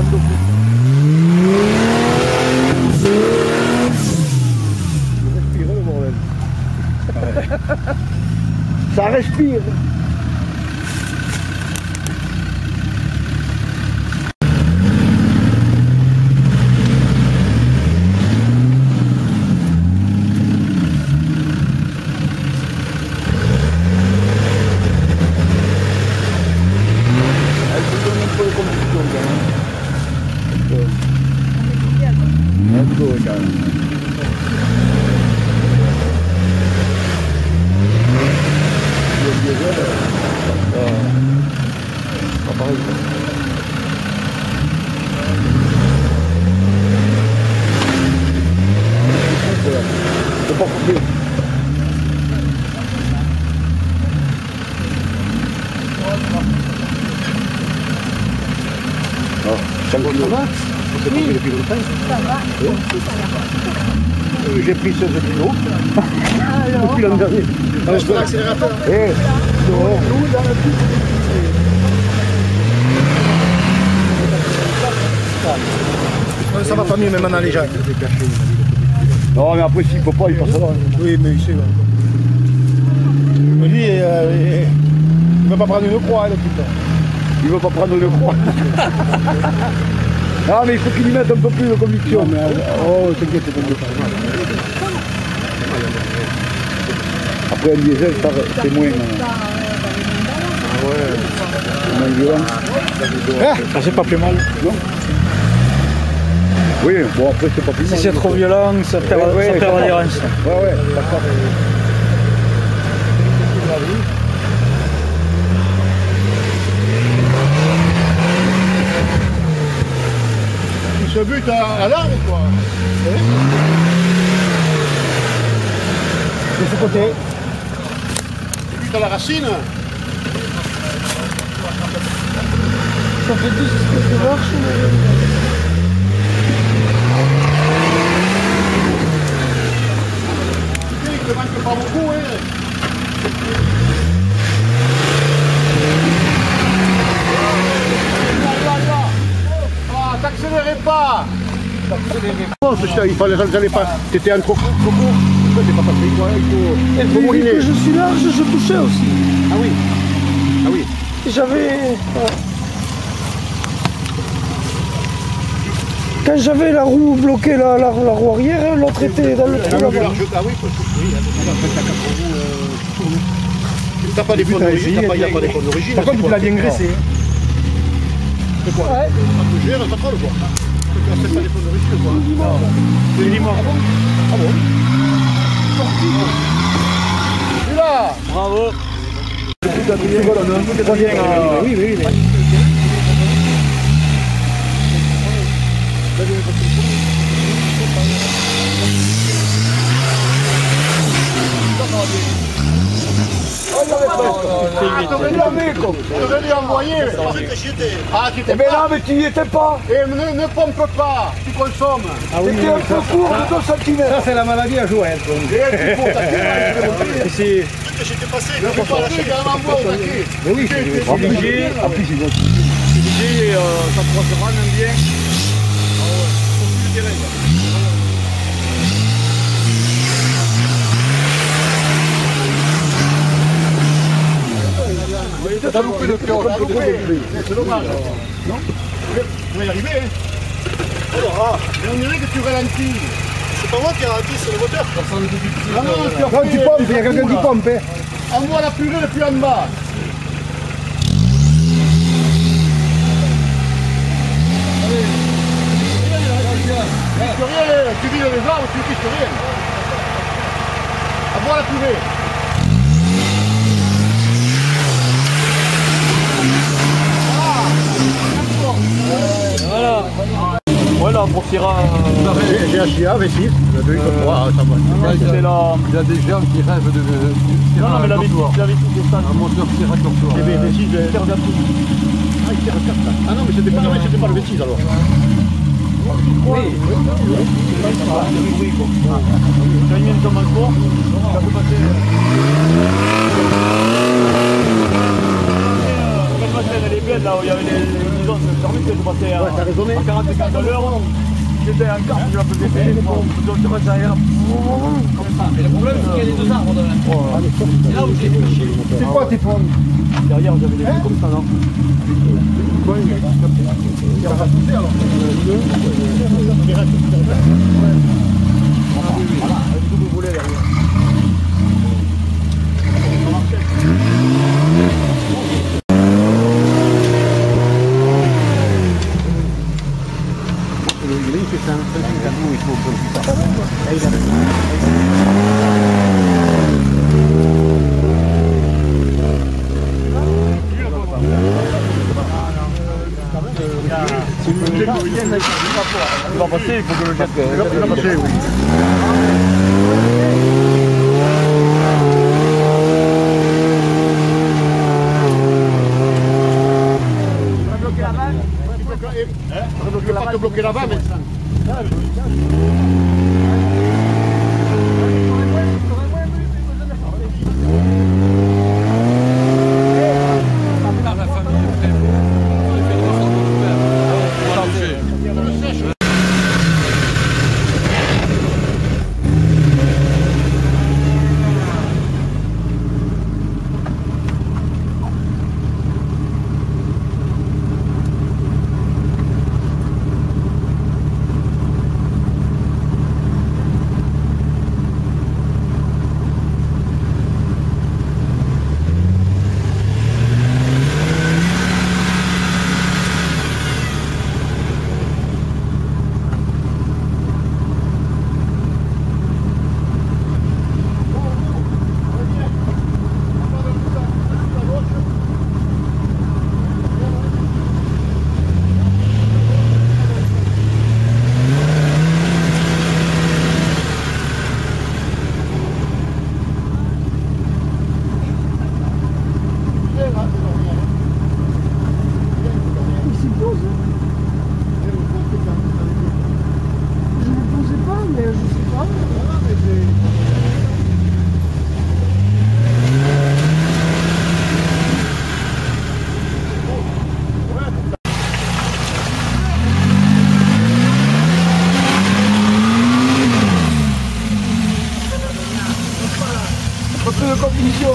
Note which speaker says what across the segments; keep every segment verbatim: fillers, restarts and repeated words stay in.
Speaker 1: respire le bordel. Ça respire. C'est pas coupé. Oh, ça va? C'est oui. Depuis longtemps. Ça va. Oui. Euh, J'ai pris seize kilos. Alors. Depuis l'an dernier. Je prends l'accélérateur. Eh, non. Ça va pas mieux même en allégeant. Non mais après s'il peut pas, il passe là. Oui mais il sait. Mais lui, euh, il ne veut pas prendre une croix le putain. Il veut pas prendre une croix. Non mais il faut qu'il y mette un peu plus de conviction. Mais, oh t'inquiète, t'inquiète. Après un diesel, c'est moins... Ah ouais. C'est moins violent. Ah, ça c'est pas plus mal. Non. Oui, bon après c'est pas plus mal.
Speaker 2: Si c'est trop violent, ça perd
Speaker 1: ouais, ouais,
Speaker 2: l'adhérence.
Speaker 1: Ouais, ouais, d'accord. Il se bute à, à l'arbre ou quoi? De ce côté. Il bute à la racine.
Speaker 3: Ça fait deux espèces de marches.
Speaker 1: Il ne manque pas beaucoup, hein. Ah, t'accélérez pas. T'accélérez pas. Il fallait, j'allais pas. T'étais un trop court. Pourquoi t'es pas passé quoi? Il faut.
Speaker 3: Et puis, vu que je suis large, je touchais aussi.
Speaker 1: Ah oui. Ah oui.
Speaker 3: J'avais. Quand j'avais la roue bloquée, la, la, la roue arrière, l'autre était dans le trou là-bas.
Speaker 1: Ah oui, parce que oui, après t'as pas des fonds d'origine, t'as pas, y a pas des fonds d'origine. Par contre, tu l'as bien graissé. C'est quoi? Ouais. Tu gères, t'as pas le bois. C'est pas des fonds d'origine quoi. C'est du limon. Ah bon? Celui-là.
Speaker 2: Bravo.
Speaker 1: Oui, oui, oui. Ah, t'aurais dû amener, t'aurais dû envoyer. Ah, tu t'es mais là, mais tu n'y étais pas. Et ne, ne pompe pas, tu consommes. Ah oui, t'étais un peu court de deux centimètres. Ça, c'est la maladie à jouer.
Speaker 2: Ici.
Speaker 1: J'étais passé, je suis pas lâché, il y a un envoi au taquet. Mais oui, c'est
Speaker 2: léger. En plus, c'est léger, ça pourra se rendre bien. Ah ouais, faut plus le terrain.
Speaker 1: T'as loupé le cœur, t'as loupé. C'est dommage. Non? Tu vas y arriver, hein? Oh, mais on dirait que tu ralentis. C'est pas moi qui ralentis, c'est le moteur. Ah non, tu as non, tu pompes, il y a quelqu'un qui pompe. Envoie la purée depuis en bas. Allez. Tu risques rien, tu vis dans les arbres, tu risques rien. Envoie la purée.
Speaker 2: Voilà. Voilà, pour Syrah.
Speaker 1: J'ai acheté un V six, la deux comme trois, ça va.
Speaker 4: Il y a des gens qui rêvent de.
Speaker 2: Non, non, mais la V six, la V six, c'est ça.
Speaker 4: Un moteur Syrah Cortoir.
Speaker 1: Les V six, ah, il tire quatre là. Ah non, mais c'était pas, c'était pas le V six alors. Oui, oui, oui.
Speaker 2: Quand il met une tombe en cours, ça peut passer. traîne elle est bien là où il y avait les maisons, ça permet de passer à quarante-cinq à l'heure. J'étais en carte, je la faisais payer, donc tu restes derrière.
Speaker 5: Mais le problème, c'est qu'il y a les deux arbres devant. C'est là où j'ai fait.
Speaker 1: C'est quoi tes pommes?
Speaker 2: Derrière, j'avais des trucs comme ça, non? Voilà, un double volet derrière. Il va passer, il faut que le jette.
Speaker 1: Il va passer, oui. Tu vas pas te bloquer là-bas maintenant.
Speaker 2: de compétition.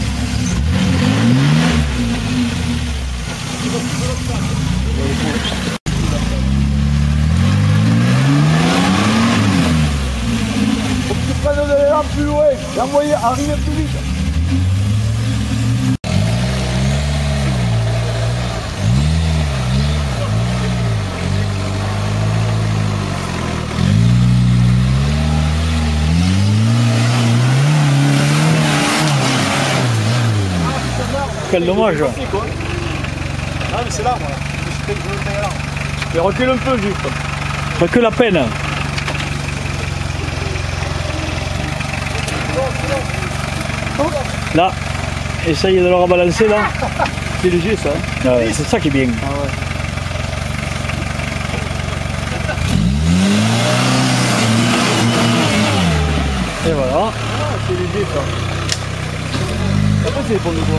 Speaker 2: Faut que tu prennes de l'élan plus loin et envoyer arriver plus vite. Quel dommage.
Speaker 1: Ah mais c'est là moi.
Speaker 2: Et recule un peu juste. Recule à peine. Là, essaye de le rebalancer là. C'est léger ça. Ah ouais, c'est ça qui est bien. Ah ouais. Et voilà. Ah, c'est léger ça. Après c'est bon de quoi.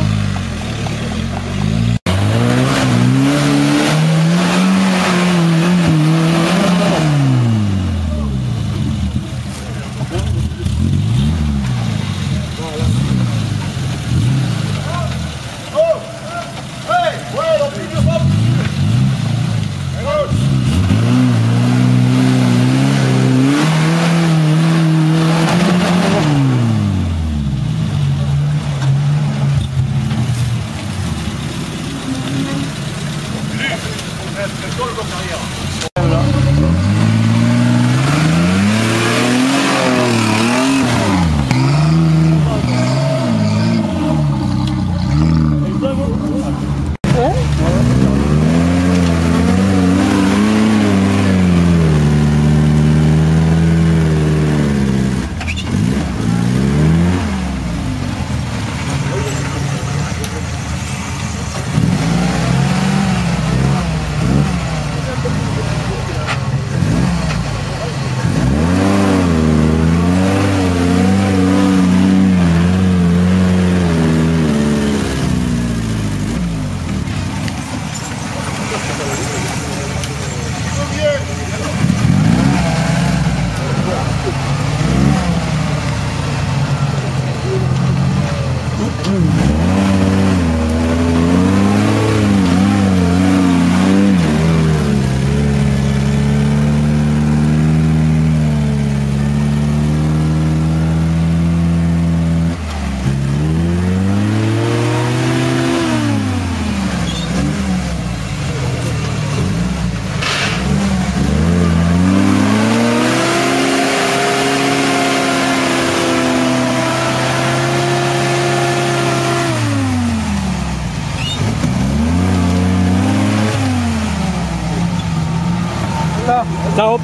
Speaker 2: Ciao.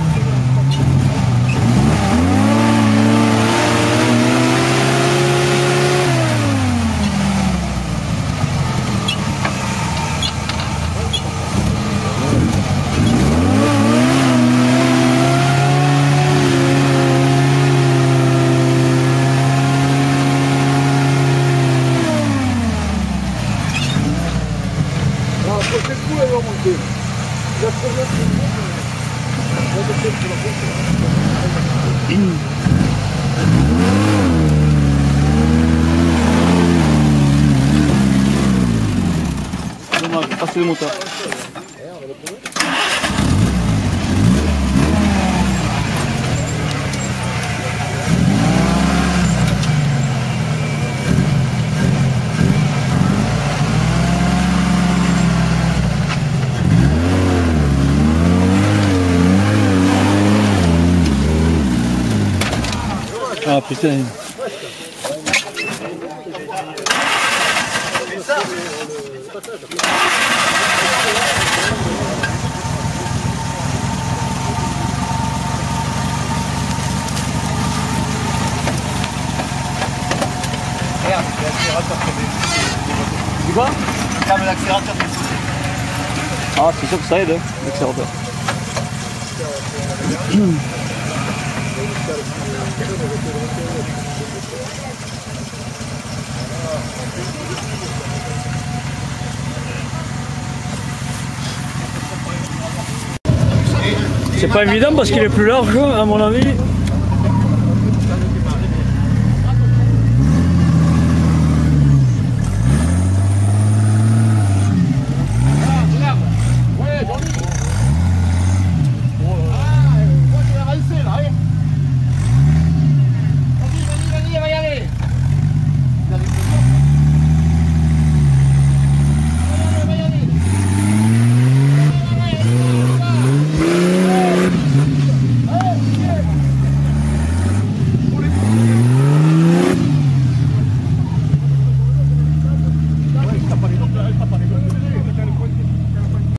Speaker 2: Dommage, passer le moteur. Ah putain.
Speaker 5: Regarde, l'accélérateur qui est.
Speaker 2: Tu quoi?
Speaker 5: Ferme l'accélérateur du côté.
Speaker 2: Ah, c'est sûr que ça aide, hein, l'accélérateur. C'est pas évident parce qu'il est plus large, à mon avis.